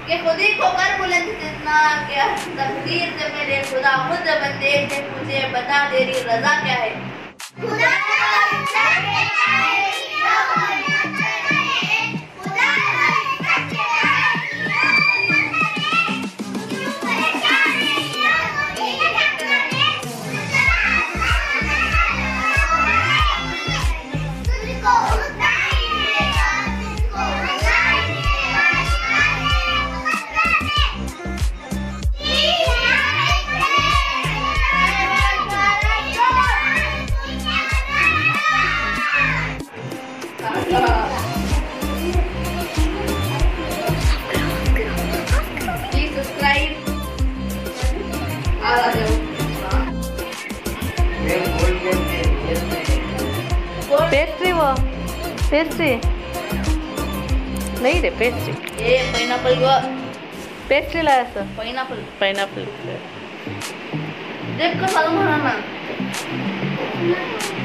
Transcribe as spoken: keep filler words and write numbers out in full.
कि खुद ही को कर बुलंद जितना कि तकदीर से मेरे खुदा खुद बंदे से मुझे बता तेरी रजा क्या है। खुदा पेस्ट्री वो पेस्ट्री नहीं रे पेस्ट्री ये पाइनएप्पल को पेस्ट्री लाया सर पाइनएप्पल पाइनएप्पल देख कर सालू खाना ना